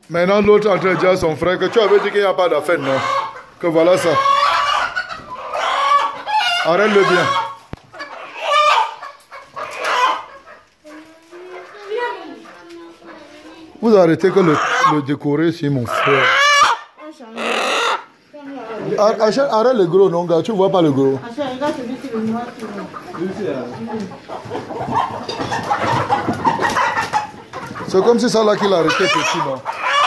Maintenant, l'autre est en train de dire à son frère que tu avais dit qu'il n'y a pas d'affaire, non? Que voilà ça. Arrête-le bien. Vous arrêtez que le décorer, c'est mon frère. Arrête le gros, non, gars. Tu vois pas le gros. C'est comme si ça là qu'il a arrêté petit, non?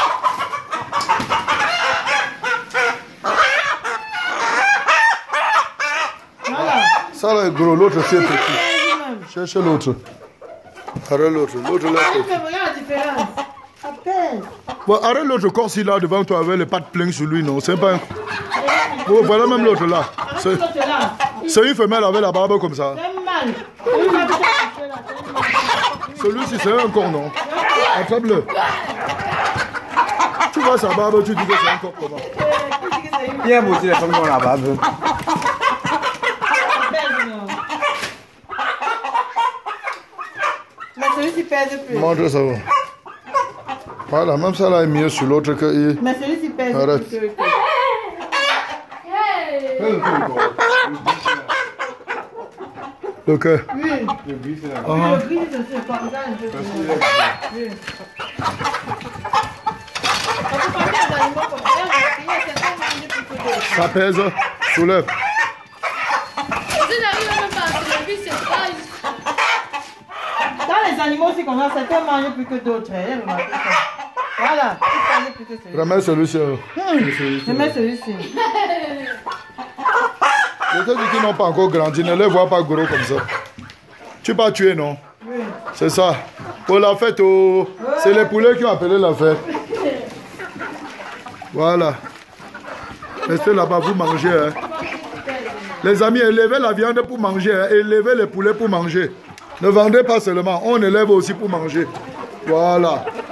Ça là est gros, l'autre c'est petit. Cherchez l'autre. Arrête l'autre. L'autre là est petit. Regarde la différence. Bon, arrête l'autre corps là devant toi avec les pattes pleines sur lui, non? C'est pas un... Bon, voilà même l'autre là. C'est une femelle avec la barbe comme ça. Celui-ci c'est un corps, non? Attrape-le. Tu vois sa barbe, tu dis que c'est un corps comment? Bien beau, c'est comme dans la barbe. Mais celui-ci pèse plus. Montre ça. Voilà, même ça là est mieux sur l'autre que... Mais celui-ci pèse Arrête. plus. Le cœur. Oui. Le gris, c'est là. Le gris, c'est comme ça. Oui. Ça pèse. Soulève. Dans les animaux, c'est comme ça, certains mangent plus que d'autres. Voilà, ils mangent plus que celui-ci. Remets celui-ci. Je mets celui-ci. Les autres qui n'ont pas encore grandi, ne les vois pas gros comme ça. Tu pas tué, non? Oui. C'est ça. Pour la fête, oh, c'est les poulets qui ont appelé la fête. Voilà. Restez là-bas, vous mangez. Hein. Les amis, élevez la viande pour manger. Hein. Élevez les poulets pour manger. Ne vendez pas seulement, on élève aussi pour manger. Voilà.